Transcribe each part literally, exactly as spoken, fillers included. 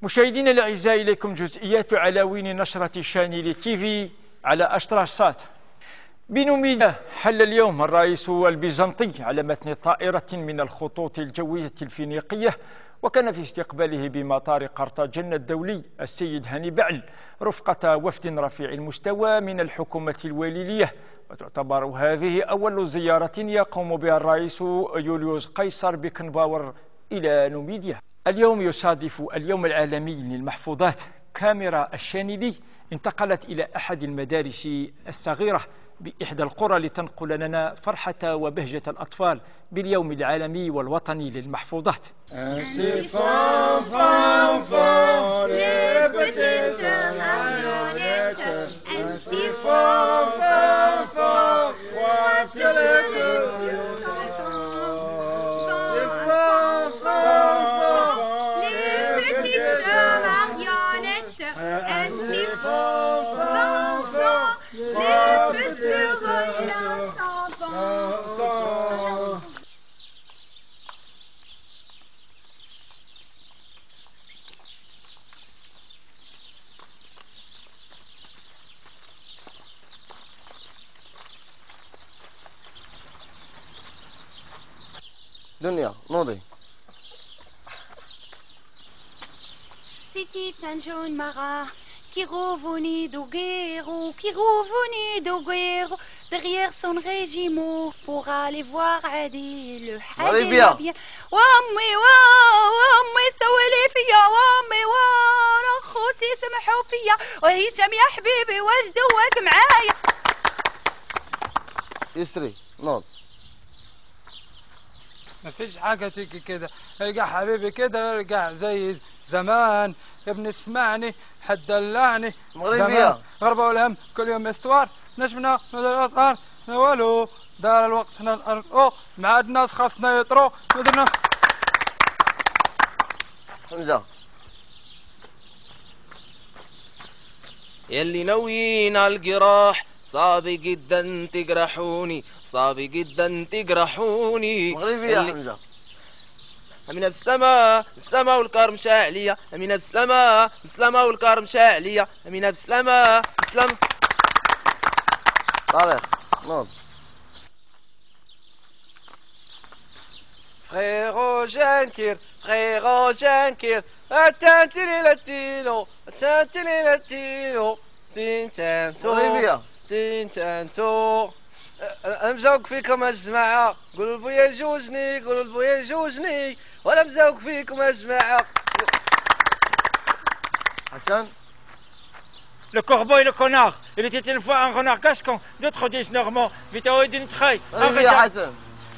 مشاهدينا الاعزاء، اليكم جزئيات عناوين نشرة شانيلي تيفي على اشطراش سات. بنوميديا حل اليوم الرئيس البيزنطي على متن طائرة من الخطوط الجوية الفينيقية، وكان في استقباله بمطار قرطاجنة الدولي السيد هاني بعل رفقة وفد رفيع المستوى من الحكومة الواليلية، وتعتبر هذه أول زيارة يقوم بها الرئيس يوليوس قيصر بيكنباور إلى نوميديا. اليوم يصادف اليوم العالمي للمحفوظات. كاميرا الشانيلي انتقلت إلى أحد المدارس الصغيرة بإحدى القرى لتنقل لنا فرحة وبهجة الأطفال باليوم العالمي والوطني للمحفوظات. دنيا نوضي. C'était un jeune marin qui revenait de guerre, qui revenait de guerre derrière son régiment pour aller voir Adil le Adil bien. وامي وامي سوي لي فيا وامي وانا اخوتي سمحوا فيا وهشام يا حبيبي واش دواك معايا. يسري نوض. ما فيش حاجة تيجي كده، ارجع حبيبي كده، ارجع زي زمان يا ابني، اسمعني حتدلعني مغربية غربة والهم كل يوم استوار نجمنا مدر الأصغر نولو دار الوقت هنا الأرض مع الناس خاصنا يطرو مدرنا. حمزة يلي ناويين على الجراح صعب جدا تجرحوني، صعب جدا تجرحوني. مغربي يا حمزة. أمينة بسلامة بسلامة والكرم شاعلية، أمينة بسلامة بسلامة والكرم شاعلية، أمينة بسلامة بسلامة. طارق نوض. فريرو جانكير فريرو جانكير أتانتيلي لاتينو أتانتيلي لاتينو تين تانتو مغربية تين تانتو. أنا مزوق فيكم الجماعة، قولوا لبويا يجوزني، قولوا لبويا يجوزني، وأنا مزوق فيكم الجماعة. حسن. Le corbeau et le connard. Il était une fois un renard gascon, d'autres disent normand, vidéo d'une traille. مغربي يا حسن.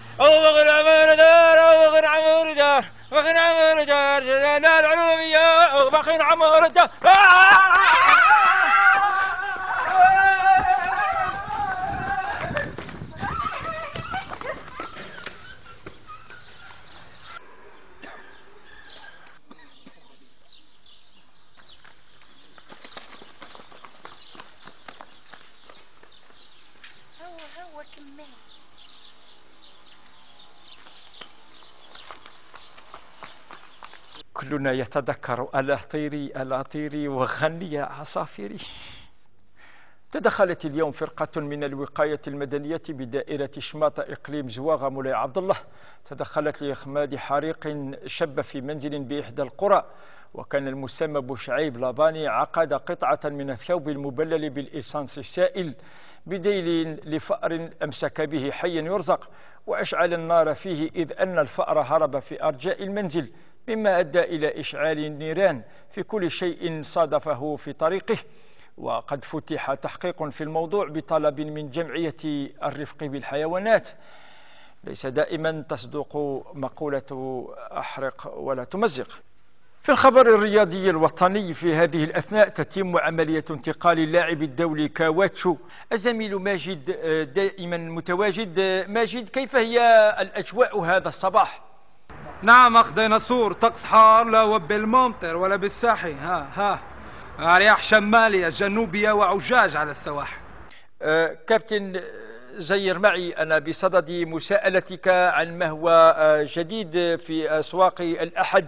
كلنا يتذكر الأطيري الأطيري وغني عصافيري. تدخلت اليوم فرقة من الوقاية المدنية بدائرة شماطة إقليم زواغة مولاي عبد الله، تدخلت لإخماد حريق شب في منزل بإحدى القرى، وكان المسمى بوشعيب لاباني عقد قطعة من الثوب المبلل بالإسانس السائل بديل لفأر أمسك به حيا يرزق، وأشعل النار فيه إذ أن الفأر هرب في أرجاء المنزل، مما أدى إلى إشعال النيران في كل شيء صادفه في طريقه. وقد فتح تحقيق في الموضوع بطلب من جمعية الرفق بالحيوانات. ليس دائما تصدق مقولة أحرق ولا تمزق. في الخبر الرياضي الوطني في هذه الأثناء تتم عملية انتقال اللاعب الدولي كاواتشو. الزميل ماجد دائما متواجد. ماجد، كيف هي الأجواء هذا الصباح؟ نعم أخ ديناصور، طقس حار لا وبالممطر ولا بالساحي، ها ها رياح شمالية جنوبية وعجاج على السواحل. أه كابتن زير معي أنا بصدد مساءلتك عن ما هو جديد في أسواق الأحد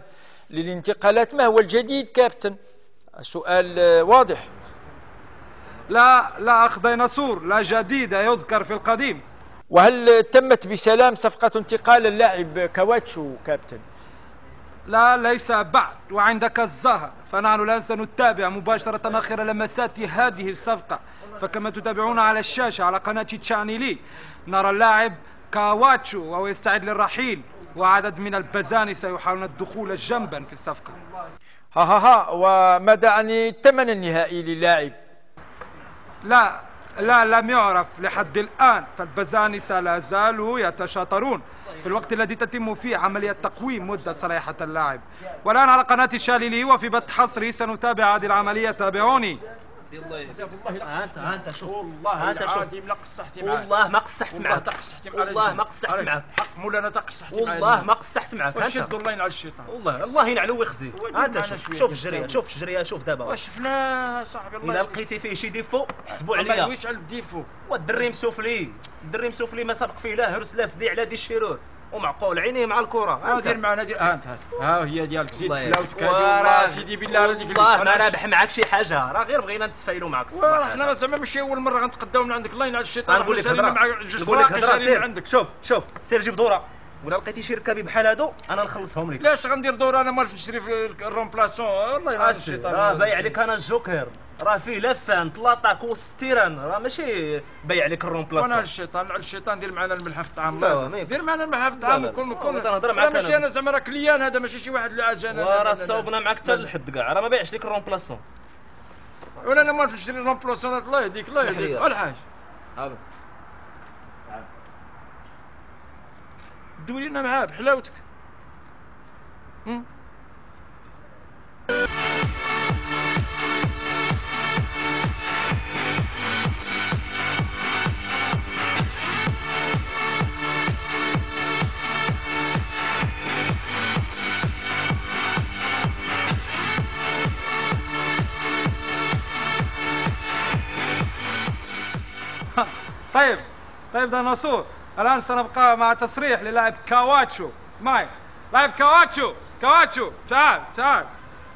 للانتقالات. ما هو الجديد كابتن؟ سؤال واضح. لا لا أخ ديناصور، لا جديد يذكر في القديم. وهل تمت بسلام صفقة انتقال اللاعب كواتشو كابتن؟ لا ليس بعد، وعندك الزهر، فنحن الآن سنتابع مباشرة آخر لمسات هذه الصفقة. فكما تتابعون على الشاشة على قناة تشانيلي نرى اللاعب كواتشو وهو يستعد للرحيل، وعدد من البزانسة يحاولون الدخول جنبا في الصفقة. ها ها ها وماذا عن الثمن النهائي للاعب؟ لا لا لم يعرف لحد الآن، فالبزانسة لا زالوا يتشاطرون في الوقت الذي تتم فيه عملية تقويم مدة صلاحية اللاعب. والآن على قناة الشاليلي وفي بث حصري سنتابع هذه العملية، تابعوني. والله انت انت شوف والله انت شوف العظيم لا قصحتي معاه. والله ما قصحت معاه. والله تقصحتي معاه. والله ما قصحت معاه. حق مولانا تقصحتي معاه. والله ما قصحت معاه. واش شد الله ينعل الشيطان. والله الله ينعلو ويخزي. انت شوف شوف الجريه، شوف الجريه، شوف دابا واش شفنا صاحبي الله. الا لقيتي فيه شي ديفو حسبوا الله عليا. يويش على الديفو. والدري مسوفلي، الدري مسوفلي ما سبق فيه لا هرس لا فدي على دي الشيرور، ومعقول عينيه مع الكره. دير معنا دير ها انت ها هي ديالك زيد والله بلاوتك هذه. والله سيدي بالله هذيك والله ما رابح معاك شي حاجه، راه غير بغينا نتفايلوا معاك الصباح. احنا زعما ماشي اول مره غنتقداو من عندك الله ينعل الشيطان. نقول لك هضره، نقول لك هضره سير عندك. شوف شوف سير جيب دوره، ولا لقيتي شي ركابي بحال هادو انا نخلصهم لك. لاش غندير دور انا مالف نشري في الرومبلاسون. الله ينعل الشيطان. راه بايع لك انا الجوكر، راه فيه لفان طلاطاك وستيران، راه ماشي بايع لك الرومبلاسون. وانا الشيطان على الشيطان دير معنا الملح في الطعام. لا دير معنا الملح في الطعام. وكون وكون نهضر معاك ماشي انا زعما راه كليان هذا، ماشي شي واحد اللي عاجانا. وراه تصاوبنا معاك حتى للحد كاع، راه ما بايعش لك الرومبلاسون. ولا انا مالف نشري الرومبلاسونات. الله يهديك الله يهديك الحاج. الو دورينا معاه بحلاوتك. طيب طيب ديناصور، الآن سنبقى مع تصريح للاعب كواتشو. معي لاعب كواتشو. كواتشو تعال تعال.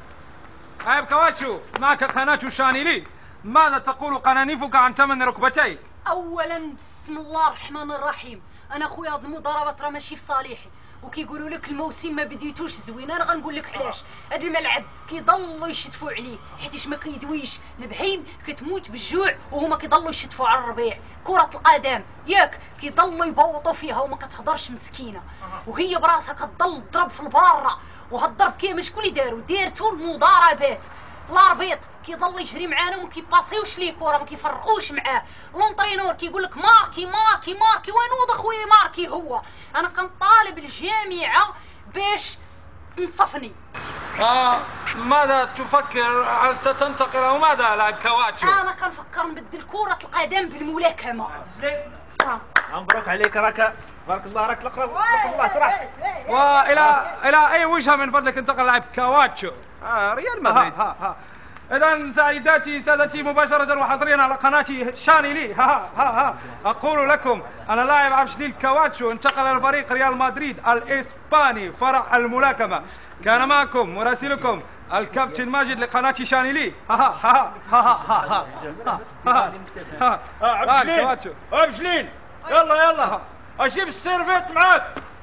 لاعب كواتشو، معك قناة شانيلي، ماذا تقول قنانيفك عن ثمن ركبتيك؟ اولا بسم الله الرحمن الرحيم. انا خويا هاد المضاربات راه ماشي في صالحي، وكيقولوا لك الموسم ما بديتوش زوين. انا غنقول لك علاش. هاد الملعب كيضلوا يشتفوا عليه حيتاش ما كيدويش، البهيم كتموت بالجوع وهما كيضلوا يشتفوا على الربيع. كرة القدم ياك كيضلوا يبوطوا فيها وما كتهضرش مسكينه، وهي براسها كتضل تضرب في البارة. وهاد الضرب كامل شكون اللي دارو؟ دارتو المضاربات. الاربيط كيضل يجري معانا وما كيباسيوش ليه كره، ما كيفرقوش معاه. لونطرينور كيقول لك ماركي ماركي ماركي. وين وضع خويا ماركي هو؟ انا كنطالب الجامعه باش تنصفني. آه ماذا تفكر؟ هل ستنتقل او ماذا لاعب كواتشو؟ انا كنفكر نبدل كره القدم بالملاكمه. آه. مبروك عليك، راك بارك الله راك الاقرب. بارك الله صراحه. والى الى اي وجهه من فضلك انتقل لاعب كواتشو؟ اه ريال مدريد. ها ها إذا سيداتي سادتي مباشرة وحصريا على قناة شانيلي ها ها ها أقول لكم أنا لاعب عبد الجليل كواتشو انتقل لفريق ريال مدريد الإسباني فرع الملاكمة. كان معكم مراسلكم الكابتن ماجد لقناة شانيلي. ها ها ها ها ها ها عبد الجليل عبد الجليل يلا يلا أجيب السيرفيت معاك.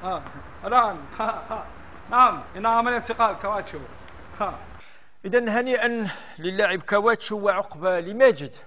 الآن نعم إنها عملية انتقال كواتشو. إذن هنيئا للاعب كواتشو وعقبة لماجد.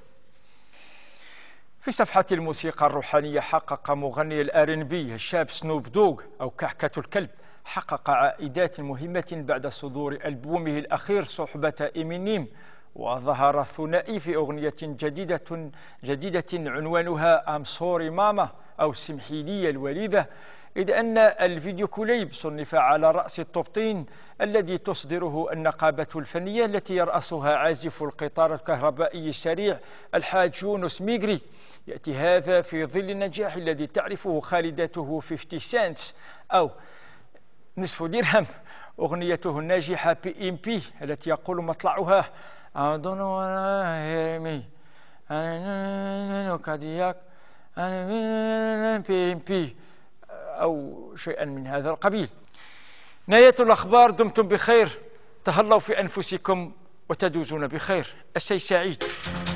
في صفحة الموسيقى الروحانية حقق مغني الآر إن بي الشاب سنوب دوغ أو كحكة الكلب حقق عائدات مهمة بعد صدور ألبومه الأخير صحبة إمينيم، وظهر الثنائي في أغنية جديدة جديدة عنوانها أم سوري ماما أو سمحي لي الوليدة، إذ أن الفيديو كليب صنف على رأس التوب الذي تصدره النقابة الفنية التي يرأسها عازف القطار الكهربائي السريع الحاج يونس ميغري. يأتي هذا في ظل النجاح الذي تعرفه خالدته خمسين سنت أو نصف درهم، أغنيته الناجحة بي إم بي التي يقول مطلعها I don't know what I hear me كادياك بي إم بي أو شيئا من هذا القبيل. نهاية الأخبار. دمتم بخير، تهلوا في أنفسكم وتدوزون بخير. الشيء سعيد.